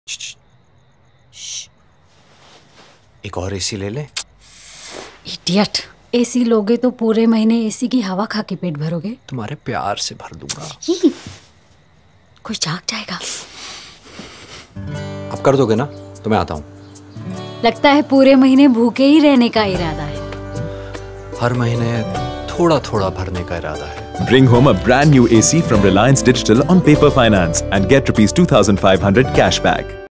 एक और एसी ले ले। इडियट, एसी लोगे तो पूरे महीने एसी की हवा खा के पेट भरोगे। तुम्हारे प्यार से भर दूंगा। कोई जाग जाएगा। अब कर दोगे ना तो मैं आता हूँ। लगता है पूरे महीने भूखे ही रहने का इरादा है। हर महीने थोड़ा थोड़ा भरने का इरादा है। Bring home a brand new AC from Reliance Digital on paper finance and get ₹2,500 cashback.